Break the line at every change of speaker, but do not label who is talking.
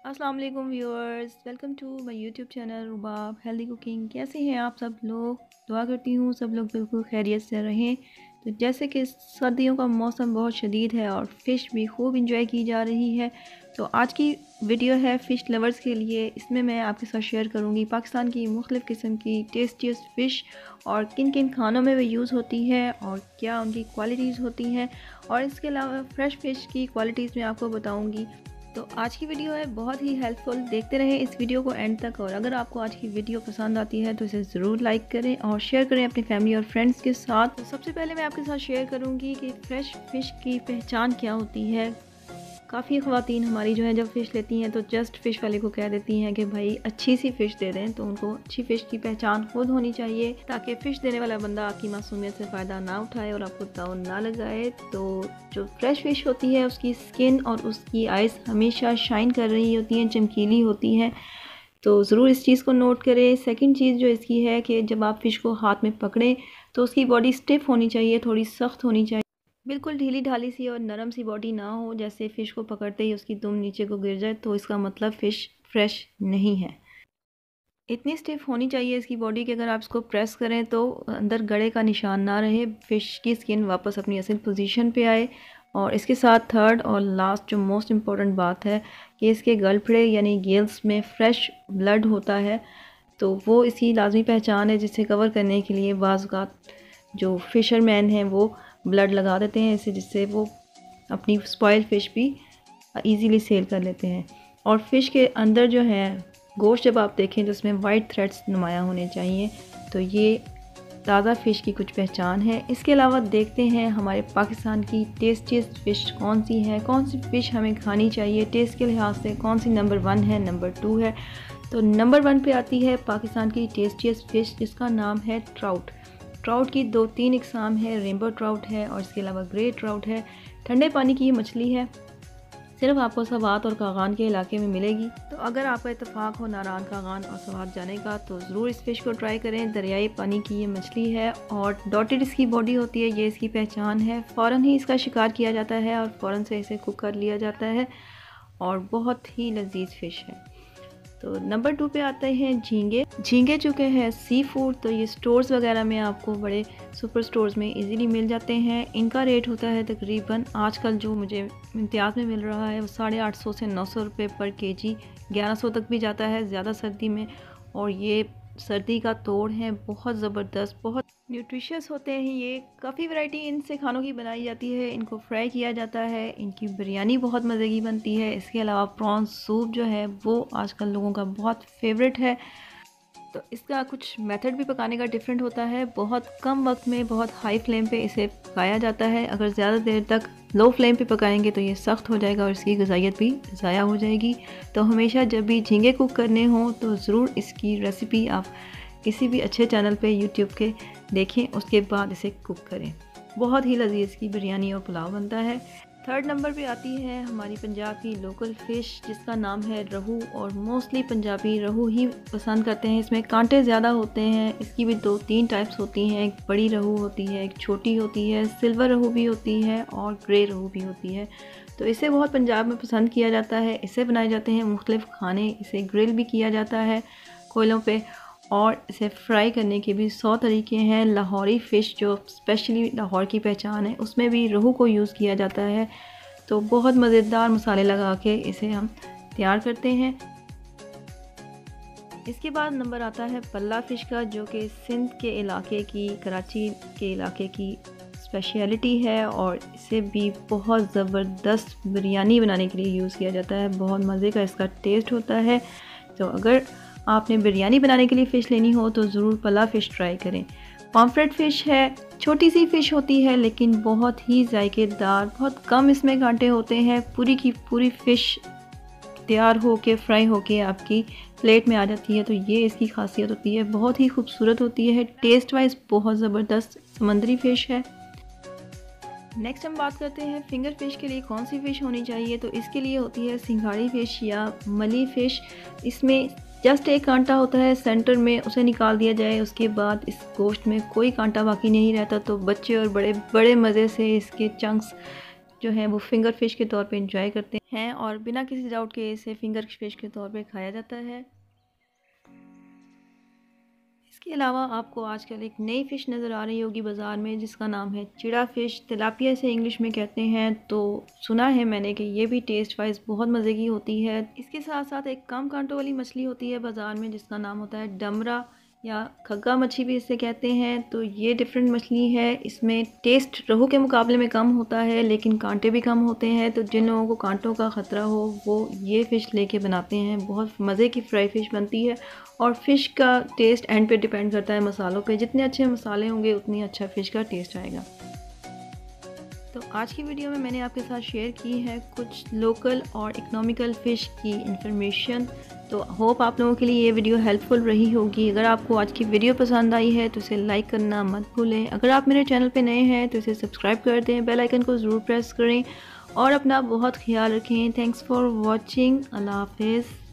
अस्सलाम वालेकुम viewers, welcome to my YouTube channel Rubab healthy cooking. कैसे हैं आप सब लोग? दुआ करती हूँ सब लोग बिल्कुल खैरियत से रहें। तो जैसे कि सर्दियों का मौसम बहुत शदीद है और फ़िश भी खूब इंजॉय की जा रही है, तो आज की वीडियो है फ़िश लवर्स के लिए। इसमें मैं आपके साथ शेयर करूँगी पाकिस्तान की मुख्तलिफ़ किस्म की टेस्टीस्ट फ़िश और किन किन खानों में वे यूज़ होती है और क्या उनकी क्वालिटीज़ होती हैं, और इसके अलावा फ़्रेश फ़िश की क्वालिटीज़ मैं आपको बताऊँगी। तो आज की वीडियो है बहुत ही हेल्पफुल, देखते रहें इस वीडियो को एंड तक। और अगर आपको आज की वीडियो पसंद आती है तो इसे ज़रूर लाइक करें और शेयर करें अपनी फैमिली और फ्रेंड्स के साथ। तो सबसे पहले मैं आपके साथ शेयर करूंगी कि फ़्रेश फ़िश की पहचान क्या होती है। काफ़ी ख़वातीन हमारी जो है जब फ़िश लेती हैं तो जस्ट फ़िश वाले को कह देती हैं कि भाई अच्छी सी फ़िश दे दें। तो उनको अच्छी फ़िश की पहचान खुद होनी चाहिए ताकि फ़िश देने वाला बंदा आपकी मासूमियत से फ़ायदा ना उठाए और आपको दाव ना लगाए। तो जो फ्रेश फ़िश होती है उसकी स्किन और उसकी आइज़ हमेशा शाइन कर रही होती हैं, चमकीली होती हैं। तो ज़रूर इस चीज़ को नोट करें। सेकंड चीज़ जो इसकी है कि जब आप फ़िश को हाथ में पकड़ें तो उसकी बॉडी स्टिफ होनी चाहिए, थोड़ी सख्त होनी चाहिए। बिल्कुल ढीली ढाली सी और नरम सी बॉडी ना हो, जैसे फ़िश को पकड़ते ही उसकी दुम नीचे को गिर जाए तो इसका मतलब फ़िश फ्रेश नहीं है। इतनी स्टिफ होनी चाहिए इसकी बॉडी कि अगर आप इसको प्रेस करें तो अंदर गड़े का निशान ना रहे, फ़िश की स्किन वापस अपनी असल पोजीशन पे आए। और इसके साथ थर्ड और लास्ट जो मोस्ट इम्पॉर्टेंट बात है कि इसके गलफड़े यानी गिल्स में फ्रेश ब्लड होता है। तो वो इसकी लाजमी पहचान है जिसे कवर करने के लिए बाज़ औक़ात जो फ़िशरमैन हैं वो ब्लड लगा देते हैं इसे, जिससे वो अपनी स्पॉइल फ़िश भी इजीली सेल कर लेते हैं। और फ़िश के अंदर जो है गोश्त जब आप देखें तो उसमें वाइट थ्रेड्स नुमायाँ होने चाहिए। तो ये ताज़ा फ़िश की कुछ पहचान है। इसके अलावा देखते हैं हमारे पाकिस्तान की टेस्टीस्ट फ़िश कौन सी है, कौन सी फ़िश हमें खानी चाहिए टेस्ट के लिहाज से, कौन सी नंबर 1 है, नंबर 2 है। तो नंबर 1 पे आती है पाकिस्तान की टेस्टीस्ट फ़िश जिसका नाम है ट्राउट। ट्राउट की 2-3 इकसाम है, रेनबो ट्राउट है और इसके अलावा ग्रे ट्राउट है। ठंडे पानी की ये मछली है, सिर्फ आपको सवात और कागान के इलाके में मिलेगी। तो अगर आपका इत्तेफाक हो नारान, कागान और सवात जाने का तो ज़रूर इस फ़िश को ट्राई करें। दरियाई पानी की ये मछली है और डॉटेड इसकी बॉडी होती है, ये इसकी पहचान है। फ़ौरन ही इसका शिकार किया जाता है और फ़ौरन से इसे कुक कर लिया जाता है और बहुत ही लजीज फ़िश है। तो नंबर 2 पे आते हैं झींगे। झींगे चुके हैं सी फूड, तो ये स्टोर्स वगैरह में आपको बड़े सुपर स्टोर्स में इजीली मिल जाते हैं। इनका रेट होता है तकरीबन आजकल जो मुझे इम्तियाज़ में मिल रहा है वो 850 से 900 रुपये पर केजी, 1100 तक भी जाता है ज़्यादा सर्दी में। और ये सर्दी का तोड़ है, बहुत ज़बरदस्त, बहुत न्यूट्रिशियस होते हैं ये। काफ़ी वैरायटी इनसे खानों की बनाई जाती है। इनको फ्राई किया जाता है, इनकी बिरयानी बहुत मज़े की बनती है। इसके अलावा प्रॉन्स सूप जो है वो आजकल लोगों का बहुत फेवरेट है। तो इसका कुछ मेथड भी पकाने का डिफरेंट होता है। बहुत कम वक्त में बहुत हाई फ्लेम पे इसे पकाया जाता है। अगर ज़्यादा देर तक लो फ्लेम पे पकाएंगे तो ये सख्त हो जाएगा और इसकी ग़िज़ाइयत भी ज़ाया हो जाएगी। तो हमेशा जब भी झींगे कुक करने हों तो ज़रूर इसकी रेसिपी आप किसी भी अच्छे चैनल पे यूट्यूब के देखें, उसके बाद इसे कुक करें। बहुत ही लजीज की बिरयानी और पुलाव बनता है। थर्ड नंबर पे आती है हमारी पंजाब की लोकल फ़िश जिसका नाम है रहू। और मोस्टली पंजाबी रहू ही पसंद करते हैं। इसमें कांटे ज़्यादा होते हैं। इसकी भी 2-3 टाइप्स होती हैं, एक बड़ी रहू होती है, एक छोटी होती है, सिल्वर रहू भी होती है और ग्रे रहू भी होती है। तो इसे बहुत पंजाब में पसंद किया जाता है। इसे बनाए जाते हैं मुख्तलिफ़ खाने, इसे ग्रिल भी किया जाता है कोयलों पे और इसे फ्राई करने के भी 100 तरीके हैं। लाहौरी फ़िश जो स्पेशली लाहौर की पहचान है उसमें भी रहू को यूज़ किया जाता है। तो बहुत मज़ेदार मसाले लगा के इसे हम तैयार करते हैं। इसके बाद नंबर आता है पल्ला फ़िश का, जो कि सिंध के इलाके की, कराची के इलाके की स्पेशलिटी है और इसे भी बहुत ज़बरदस्त बिरयानी बनाने के लिए यूज़ किया जाता है। बहुत मज़े का इसका टेस्ट होता है। तो अगर आपने बिरयानी बनाने के लिए फ़िश लेनी हो तो ज़रूर पल्ला फ़िश ट्राई करें। पॉम्फ्रेट फ़िश है, छोटी सी फ़िश होती है लेकिन बहुत ही जायकेदार, बहुत कम इसमें कांटे होते हैं। पूरी की पूरी फ़िश तैयार हो के फ्राई हो के आपकी प्लेट में आ जाती है। तो ये इसकी खासियत होती है, बहुत ही खूबसूरत होती है, टेस्ट वाइज बहुत ज़बरदस्त समंदरी फ़िश है। नेक्स्ट हम बात करते हैं फिंगर फ़िश के लिए कौन सी फ़िश होनी चाहिए। तो इसके लिए होती है सिंघाड़ी फ़िश या मली फ़िश। इसमें जस्ट एक कांटा होता है सेंटर में, उसे निकाल दिया जाए, उसके बाद इस गोश्त में कोई कांटा बाकी नहीं रहता। तो बच्चे और बड़े बड़े मज़े से इसके चंक्स जो है वो फिंगर फिश के तौर पे इंजॉय करते हैं और बिना किसी डाउट के इसे फिंगर फिश के तौर पे खाया जाता है। इसके अलावा आपको आजकल एक नई फ़िश नज़र आ रही होगी बाज़ार में, जिसका नाम है चिड़ा फ़िश, तिलापिया से इंग्लिश में कहते हैं। तो सुना है मैंने कि ये भी टेस्ट वाइज बहुत मज़े की होती है। इसके साथ साथ एक कम कांटों वाली मछली होती है बाज़ार में, जिसका नाम होता है डमरा या खग्गा मच्छी भी इसे कहते हैं। तो ये डिफरेंट मछली है, इसमें टेस्ट रोहू के मुकाबले में कम होता है लेकिन कांटे भी कम होते हैं। तो जिन लोगों को कांटों का ख़तरा हो वो ये फ़िश लेके बनाते हैं। बहुत मज़े की फ्राई फ़िश बनती है और फ़िश का टेस्ट एंड पे डिपेंड करता है मसालों पे। जितने अच्छे मसाले होंगे उतनी अच्छा फ़िश का टेस्ट आएगा। तो आज की वीडियो में मैंने आपके साथ शेयर की है कुछ लोकल और इकोनॉमिकल फ़िश की इंफॉर्मेशन। तो होप आप लोगों के लिए ये वीडियो हेल्पफुल रही होगी। अगर आपको आज की वीडियो पसंद आई है तो इसे लाइक करना मत भूलें। अगर आप मेरे चैनल पे नए हैं तो इसे सब्सक्राइब कर दें, बेल आइकन को ज़रूर प्रेस करें और अपना बहुत ख्याल रखें। Thanks for watching. अल्लाह हाफिज़।